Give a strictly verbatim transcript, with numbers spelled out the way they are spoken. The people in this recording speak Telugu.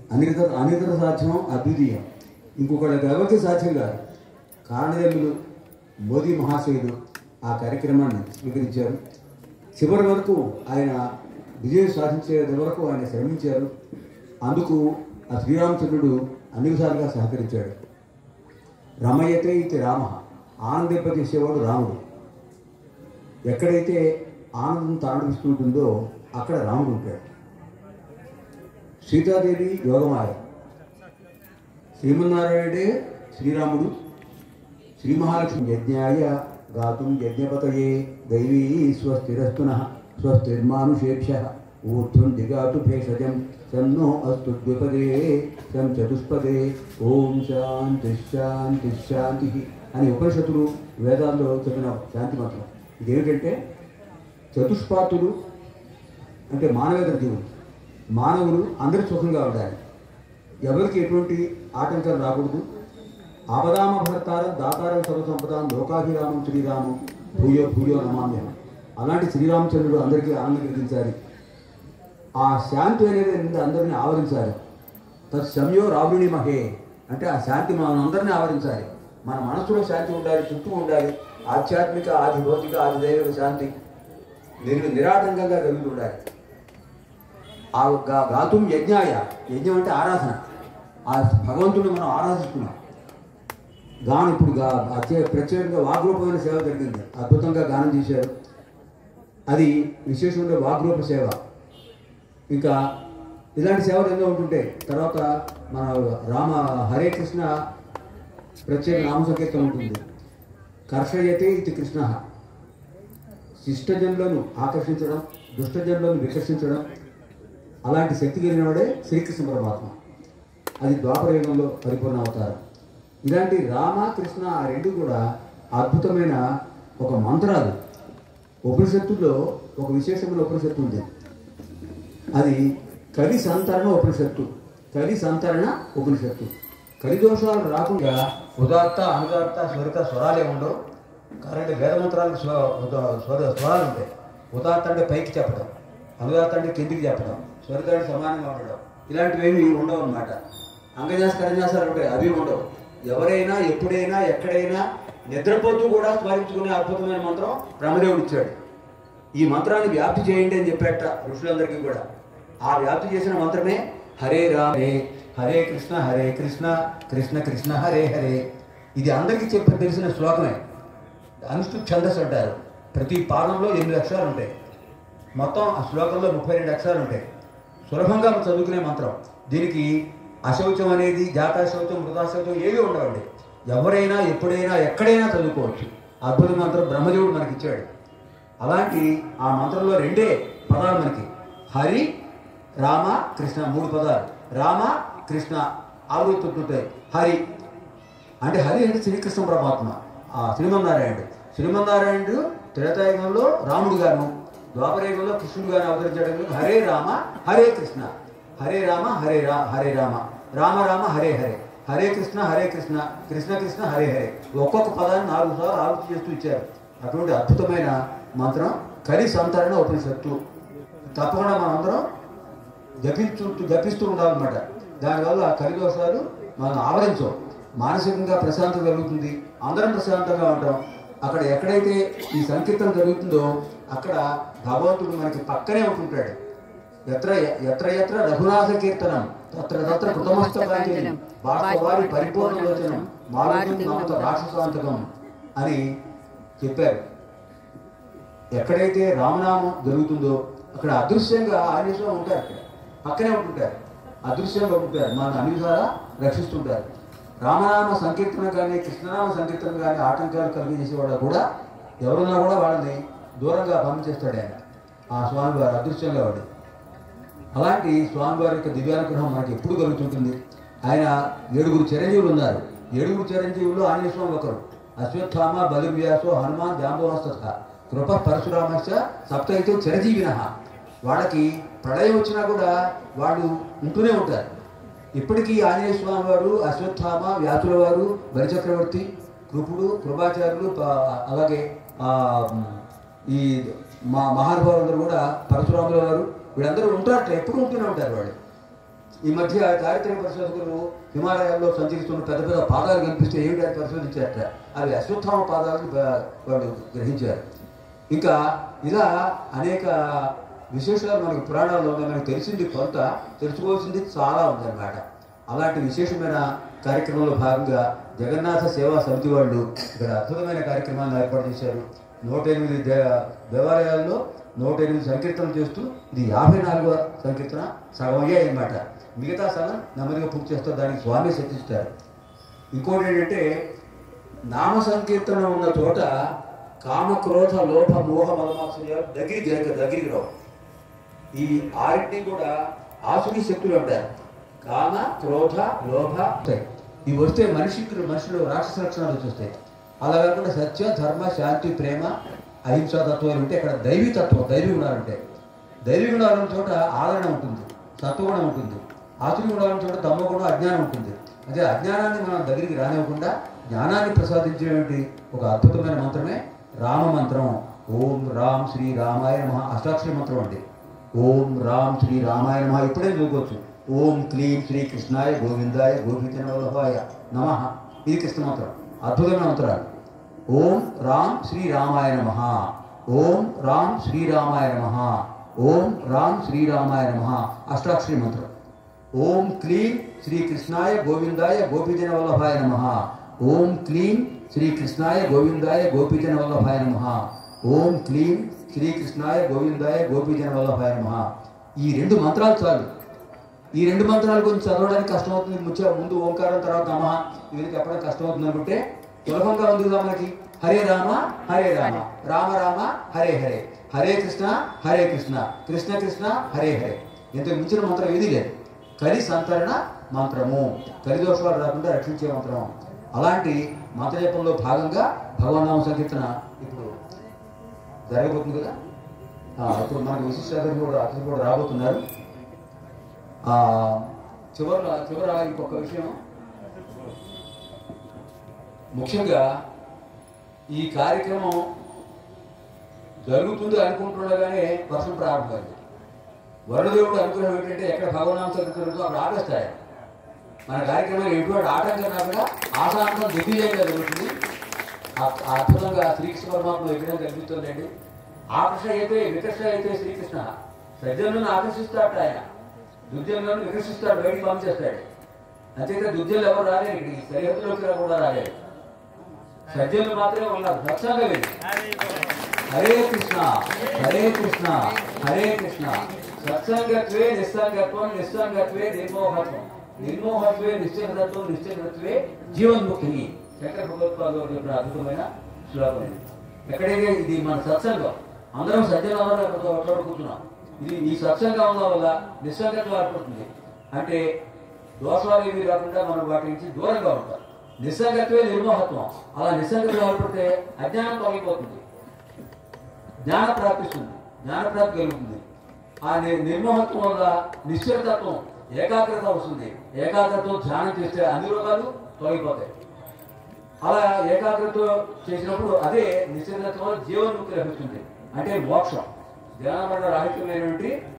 అనితర అనితర సాధ్యం అద్వితీయం, ఇంకొకళ్ళకి ఎవరికి సాధ్యం కాదు. కారణజన్ములు మోదీ మహాశయులు ఆ కార్యక్రమాన్ని స్వీకరించారు. చివరి వరకు ఆయన విజయం సాధించే వరకు ఆయన శ్రమించారు. అందుకు ఆ శ్రీరామచంద్రుడు అన్ని విధాలుగా సహకరించాడు. రమయతే ఇది రామ, ఆనందింపజేసేవాడు రాముడు. ఎక్కడైతే ఆనందం తాండవిస్తూ ఉంటుందో అక్కడ రాముడు ఉంటాడు. సీతాదేవి యోగమాయ, శ్రీమన్నారాయణుడే శ్రీరాముడు. శ్రీ మహాలక్ష్మి యజ్ఞాయ గాతుం యజ్ఞపతయే దైవీ స్వస్తిరస్తునః స్వస్తిర్మానుషేభ్యః ఊర్ధ్వం దిగాతు భేషజం సన్నో అస్తు ద్విపదే సం చతుష్పదే ఓం శాంతి శాంతి శాంతి అని ఉపనిషత్తులు వేదాల్లో చెప్పిన శాంతి మంత్రం. ఇదేమిటంటే చతుష్పాతులు అంటే మానవేతర జీవులు, మానవులు అందరూ సుఖంగా ఉండాలి, ఎవరికి ఎటువంటి ఆటంకం రాకూడదు. ఆపదామ భర్తారం దాతారం సర్వసంపదాం లోకాభిరామం శ్రీరామం భూయో భూయో నమామ్యం. అలాంటి శ్రీరామచంద్రుడు అందరికీ ఆనందం కలిగించాలి. ఆ శాంతి అనేది అందరినీ ఆవరించాలి. తత్ శమ్యో రావణి మహే అంటే ఆ శాంతి మనం అందరినీ ఆవరించాలి. మన మనసులో శాంతి ఉండాలి, చుట్టూ ఉండాలి. ఆధ్యాత్మిక ఆది భౌతిక ఆది దైవిక శాంతి నిర్ నిరాటంకంగా కలుగుతూ ఉండాలి. ఆ గాతుం యజ్ఞాయ, యజ్ఞం అంటే ఆరాధన. ఆ భగవంతుడిని మనం ఆరాధిస్తున్నాం. గానం ఇప్పుడు గా ప్రత్యేకంగా వాగ్రూపమైన సేవ జరిగింది, అద్భుతంగా గానం చేశారు. అది విశేషంగా వాగ్రూప సేవ. ఇంకా ఇలాంటి సేవలు ఎన్నో ఉంటుంటాయి. తర్వాత మన రామ హరే కృష్ణ ప్రత్యేక నామ సంకీర్తన ఉంటుంది. కర్షయతే ఇది కృష్ణ, శిష్టజనులను ఆకర్షించడం, దుష్టజనులను వికర్షించడం, అలాంటి శక్తి కలిగినవాడే శ్రీకృష్ణ పరమాత్మ. అది ద్వాపరయుగంలో పరిపూర్ణ అవతారం. ఇలాంటి రామ కృష్ణ ఆ రెండు కూడా అద్భుతమైన ఒక మంత్రాలు. ఉపనిషత్తుల్లో ఒక విశేషమైన ఉపనిషత్తు ఉంది, అది కలి సంతరణ ఉపనిషత్తు. కలి సంతరణ ఉపనిషత్తు. కలిదోషాలు రాకుండా ఉదాత్త అనుదాత్త స్వరిత స్వరాలే ఉండవు. కాబట్టి వేదమంత్రాలకు స్వ స్వర స్వరాలు ఉంటాయి. ఉదాత్త అంటే పైకి చెప్పడం, అనుదాత్త అంటే కిందికి చెప్పడం, స్వరిత అంటే సమానంగా ఉండడం. ఇలాంటివేమి ఉండవు అన్నమాట. అంగజాస కరజాసాలు ఉంటాయి, అవి ఉండవు. ఎవరైనా ఎప్పుడైనా ఎక్కడైనా నిద్రపోతూ కూడా స్మరించుకునే అద్భుతమైన మంత్రం బ్రహ్మదేవుడు ఇచ్చాడు. ఈ మంత్రాన్ని వ్యాప్తి చేయండి అని చెప్పేట ఋషులందరికీ కూడా. ఆ వ్యాప్తి చేసిన మంత్రమే హరే రామే హరే కృష్ణ హరే కృష్ణ కృష్ణ కృష్ణ హరే హరే. ఇది అందరికీ చెప్పి తెలిసిన శ్లోకమే. అనుష్ఠు ఛందస్సు అంటారు. ప్రతి పాదంలో ఎనిమిది అక్షరాలు ఉంటాయి. మొత్తం ఆ శ్లోకంలో ముప్పై రెండు అక్షరాలు ఉంటాయి. సులభంగా చదువుకునే మంత్రం. దీనికి అశౌచం అనేది, జాతాశౌచం, మృతాశౌచం ఏవి ఉండవండి. ఎవరైనా ఎప్పుడైనా ఎక్కడైనా చదువుకోవచ్చు. అద్భుత మంత్రం బ్రహ్మదేవుడు మనకి ఇచ్చాడు. అలాంటి ఆ మంత్రంలో రెండే పదాలు మనకి, హరి రామ కృష్ణ, మూడు పదాలు. రామ కృష్ణ ఆవృత్తుంటాయి. హరి అంటే హరి అంటే శ్రీకృష్ణ పరమాత్మ, ఆ శ్రీమన్నారాయణుడు. శ్రీమన్నారాయణుడు త్రేతాయుగంలో రాముడు గాను, ద్వాపరయుగంలో కృష్ణుడు గాను అవతరించడం. హరే రామ హరే కృష్ణ, హరే రామ హరే రా హరే రామ, రామ రామ హరే హరే, హరే కృష్ణ హరే కృష్ణ, కృష్ణ కృష్ణ హరే హరే. ఒక్కొక్క పదాన్ని నాలుగు సార్లు ఆవృత్తి చేస్తూ ఇచ్చారు. అటువంటి అద్భుతమైన మంత్రం కలి సంతరణ ఉపనిషత్తు. తప్పకుండా మనందరం జపించు జపిస్తూ ఉండాలన్నమాట. దానివల్ల కలిదోషాలు మనం ఆవరించం. మానసికంగా ప్రశాంతత కలుగుతుంది, అందరం ప్రశాంతంగా ఉంటాం. అక్కడ ఎక్కడైతే ఈ సంకీర్తన జరుగుతుందో అక్కడ భగవంతుడు మనకి పక్కనే ఉంటుంటాడు. ఎత్ర ఎత్ర ఎత్ర రఘునాథ కీర్తనం తత్ర తత్ర కృతమస్తకాంజలిం వాస్తవారి పరిపూర్ణలోచనం మారుతం మమత రాక్షసాంతకం అని చెప్పారు. ఎక్కడైతే రామనామం జరుగుతుందో అక్కడ అదృశ్యంగా ఆంజనేయులు ఉంటారు. అక్కడ పక్కనే ఉంటుంటారు, అదృశ్యంగా ఉంటారు, మన అన్ని విధాలా రక్షిస్తుంటారు. రామనామ సంకీర్తన కానీ కృష్ణనామ సంకీర్తన కానీ ఆటంకాలు కలిగజేసేవాడు కూడా ఎవరున్నా కూడా వాళ్ళని దూరంగా పంపించేస్తాడు ఆయన, ఆ స్వామివారు అదృశ్యంగా వాడు. అలాంటి స్వామివారి యొక్క దివ్యానుగ్రహం మనకి ఎప్పుడు కలుగుతుంటుంది. ఆయన ఏడుగురు చిరంజీవులు ఉన్నారు. ఏడుగురు చిరంజీవులు ఆంజనేయ స్వామి ఒకరు. అశ్వత్థామ బలివ్యాసో హనుమాన్ జాంబవస్తథ కృప పరశురామశ్చ సప్తైతే చిరంజీవిన. వాళ్ళకి ప్రళయం వచ్చినా కూడా వాళ్ళు ఉంటూనే ఉంటారు. ఇప్పటికీ ఆంజనేయ స్వామి వారు, అశ్వత్థామ, వ్యాసుల వారు, బలిచక్రవర్తి, కృపుడు, కృపాచార్యులు, అలాగే ఈ మా మహానుభావులందరూ కూడా పరశురాముల వారు వీళ్ళందరూ ఉంటారట, ఎప్పుడు ఉంటూనే ఉంటారు. వాళ్ళు ఈ మధ్య చారిత్రక పరిశోధకులు హిమాలయాల్లో సంచరిస్తున్న పెద్ద పెద్ద పాదాలు కనిపిస్తే ఏమిటని పరిశోధించారట. అవి అశ్వత్థామ పాదాలను వాళ్ళు గ్రహించారు. ఇంకా ఇలా అనేక విశేషాలు మనకు పురాణాల్లో మనకు తెలిసింది కొంత, తెలుసుకోవాల్సింది చాలా ఉందన్నమాట. అలాంటి విశేషమైన కార్యక్రమంలో భాగంగా జగన్నాథ సేవా సమితి వాళ్ళు ఇక్కడ అద్భుతమైన కార్యక్రమాన్ని ఏర్పాటు చేశారు. నూట ఎనిమిది దే దేవాలయాల్లో నూట ఎనిమిది సంకీర్తనలు చేస్తూ ఇది యాభై నాలుగవ సంకీర్తన సగం అయ్యాయి అన్నమాట. మిగతా సగం నెమ్మదిగా పూర్తి చేస్తారు. దానికి స్వామి శక్తిస్తారు. ఇంకోటి ఏంటంటే నామ సంకీర్తన ఉన్న చోట కామ క్రోధ లోభ మోహ మలమాత్సర్యాలు దగ్గరికి దగ్గరికి రావు. ఈ ఆరింటిని కూడా ఆసురీ శక్తులు అంటారు. కామ క్రోధ లోభ ఇవి వస్తే మనిషికి మనుషులు రాక్షస లక్షణాలు వచ్చేస్తాయి. అలా కాకుండా సత్య ధర్మ శాంతి ప్రేమ అహింసా తత్వాలు ఉంటే ఇక్కడ దైవీ తత్వం దైవీ గుణాలు ఉంటాయి. దైవీ గుణాలు ఉన్న చోట ఆదరణ ఉంటుంది, సత్వగుణం ఉంటుంది. ఆసురీ గుణాలు ఉన్న చోట తమోగుణం అజ్ఞానం ఉంటుంది. అదే అజ్ఞానాన్ని మనం దగ్గరికి రానివ్వకుండా జ్ఞానాన్ని ప్రసాదించేటువంటి ఒక అద్భుతమైన మంత్రమే రామ మంత్రం. ఓం రామ్ శ్రీ రామాయ నమః అష్టాక్షరి మంత్రం అండి. ఓం రామ్ శ్రీ రామాయ నమః ఇప్పుడే చూసుకోవచ్చు. ఓం క్లీం శ్రీ కృష్ణాయ గోవిందాయ గోపీజన వల్లభాయ నమః ఇది కృష్ణ మంత్రం. అద్భుతమైన మంత్రాలు. ఓం రామ్ శ్రీ రామాయ నమః, ఓం రామ్ శ్రీరామాయ నమః, ఓం రామ్ శ్రీరామాయ నమః అష్టాక్షరి మంత్రం. ఓం క్లీం శ్రీ కృష్ణాయ గోవిందాయ గోపీజన వల్లభాయ నమః, ఓం క్లీం శ్రీ కృష్ణాయ గోవిందాయ గోపీజన వల్లభాయ నమః, ఓం క్లీం శ్రీ కృష్ణాయ గోవిందాయ గోపీజన వల్లభాయ నమః. ఈ రెండు మంత్రాలు చాలు. ఈ రెండు మంత్రాల గురించి చదవడానికి కష్టమవుతుంది. ముఖ్య ముందు ఓంకారం తర్వాత నమః ఇవి చెప్పడం కష్టమవుతుంది అనుకుంటే సులభంగా ఉంది కదా మనకి. హరే రామ హరే రామ రామ రామ హరే హరే, హరే కృష్ణ హరే కృష్ణ కృష్ణ కృష్ణ హరే హరే. ఇంతకు మించిన మంత్రం ఏది లేదు. కలి సంతరణ మంత్రము, కలి దోషాలు రాకుండా రక్షించే మంత్రం. అలాంటి మంత్రజపంలో భాగంగా భగవన్నామ సంకీర్తన ఇప్పుడు జరగబోతుంది కదా. ఇప్పుడు మనకు విశిష్ట అతిథి కూడా అతిథి కూడా రాబోతున్నారు. చివరి చివర ఇంకొక విషయం, ముఖ్యంగా ఈ కార్యక్రమం జరుగుతుంది అనుకుంటుండగానే వర్షం ప్రారంభమైంది. వరుణదేవుడు అనుగ్రహం ఏంటంటే ఎక్కడ భగవన్నామ సంకీర్తనతో అక్కడ ఆపేస్తాయి. మన కార్యక్రమం ఎటువంటి ఆటంకం రాకుండా ఆశాంతం దిగ్విజయంగా జరుగుతుంది. అద్భుతంగా శ్రీకృష్ణ పరమాత్మ విగ్రహం కనిపిస్తుందండి. ఆకర్షణ అయితే వికర్షణ అయితే శ్రీకృష్ణ సజ్జనులను ఆకర్షిస్తాడు, ఆయన దుర్జనులను వికర్షిస్తాడు, బయటికి పంపించేస్తాడు. అంతేకాదు దుర్జనులు ఎవరు రాలేదు, ఇక్కడికి సరిహద్దులోకి కూడా రాలేదు. సజ్జనులు మాత్రమే ఉన్నారు. సత్సంగం లేదు. హరే కృష్ణ హరే కృష్ణ హరే కృష్ణ. సత్సంగత్వే నిస్సంగత్వం, నిస్సంగత్వే నిర్మోహత్వం, నిర్మోహత్వే నిశ్చలత్వం, నిశ్చలత్వే జీవన్ముక్తి. శంకర భగవత్పాదులు చెప్పిన అద్భుతమైన శ్లోకం ఇది. ఎక్కడైతే ఇది మన సత్సంగం, అందరం సజ్జనం అందరం కూర్చున్నాం. ఇది ఈ సత్సంగం ఉన్న వల్ల నిస్సంగత్వం ఏర్పడుతుంది. అంటే దోషాలు ఏమీ కాకుండా మనం వాటి నుంచి దూరంగా ఉంటాం. నిస్సంగత్వే నిర్మోహత్వం. అలా నిస్సంగత్వం ఏర్పడితే అజ్ఞానం తొలగిపోతుంది, జ్ఞాన ప్రాప్తిస్తుంది, జ్ఞానప్రాప్తి కలుగుతుంది. ఆ నిర్మోహత్వం వల్ల నిశ్చలతత్వం, ఏకాగ్రత వస్తుంది. ఏకాగ్రతతో ధ్యానం చేస్తే అన్ని రోగాలు తొలగిపోతాయి. అలా ఏకాగ్రత చేసినప్పుడు అదే నిశ్చలతత్వం జీవన్ముక్తి లభిస్తుంది, అంటే మోక్షం. ధ్యానం వల్ల రాహిత్యమైనటువంటి